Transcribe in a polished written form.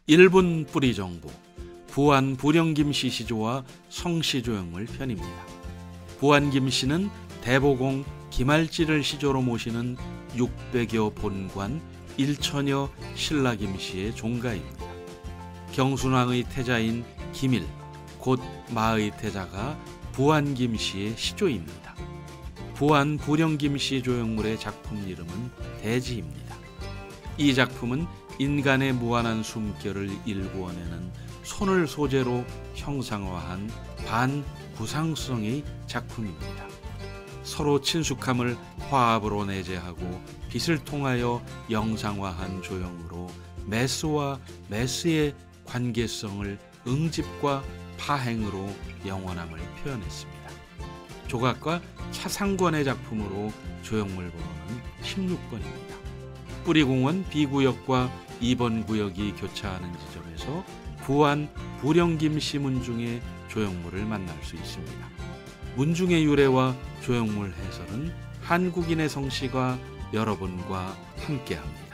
1분 뿌리 정보, 부안 불영김씨 시조와 성시조형물 편입니다. 부안 김씨는 대보공 김할지를 시조로 모시는 600여 본관 1천여 신라 김씨의 종가입니다. 경순왕의 태자인 김일, 곧 마의 태자가 부안 김씨의 시조입니다. 부안 불영김씨 조형물의 작품 이름은 대지입니다. 이 작품은 인간의 무한한 숨결을 일구어내는 손을 소재로 형상화한 반구상성의 작품입니다. 서로 친숙함을 화합으로 내재하고 빛을 통하여 영상화한 조형으로 메스와 메스의 관계성을 응집과 파행으로 영원함을 표현했습니다. 조각과 차상권의 작품으로 조형물 번호는 16번입니다. 뿌리공원 B구역과 2번 구역이 교차하는 지점에서 부안 불영김씨 문중의 조형물을 만날 수 있습니다. 문중의 유래와 조형물 해설은 한국인의 성씨가 여러분과 함께합니다.